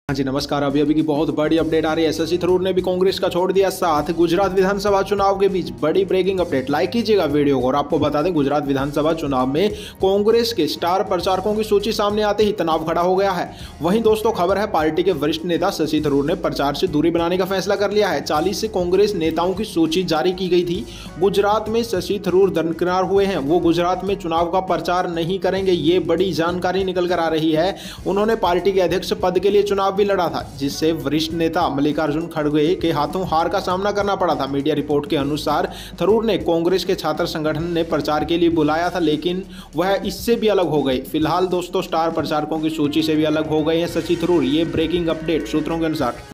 हाँ जी नमस्कार। अभी अभी की बहुत बड़ी अपडेट आ रही है। शशि थरूर ने भी कांग्रेस का छोड़ दिया साथ। गुजरात विधानसभा चुनाव के बीच बड़ी ब्रेकिंग अपडेट। लाइक कीजिएगा वीडियो को। और आपको बता दें, गुजरात विधानसभा चुनाव में कांग्रेस के स्टार प्रचारकों की सूची सामने आते ही तनाव खड़ा हो गया है। वहीं दोस्तों खबर है, पार्टी के वरिष्ठ नेता शशि थरूर ने प्रचार से दूरी बनाने का फैसला कर लिया है। 40 से कांग्रेस नेताओं की सूची जारी की गई थी। गुजरात में शशि थरूर दरकिनार हुए हैं। वो गुजरात में चुनाव का प्रचार नहीं करेंगे, ये बड़ी जानकारी निकल कर आ रही है। उन्होंने पार्टी के अध्यक्ष पद के लिए चुनाव भी लड़ा था, जिससे वरिष्ठ नेता मल्लिकार्जुन खड़गे के हाथों हार का सामना करना पड़ा था। मीडिया रिपोर्ट के अनुसार थरूर ने कांग्रेस के छात्र संगठन ने प्रचार के लिए बुलाया था, लेकिन वह इससे भी अलग हो गए। फिलहाल दोस्तों स्टार प्रचारकों की सूची से भी अलग हो गए हैं शशि थरूर। ये ब्रेकिंग अपडेट सूत्रों के अनुसार।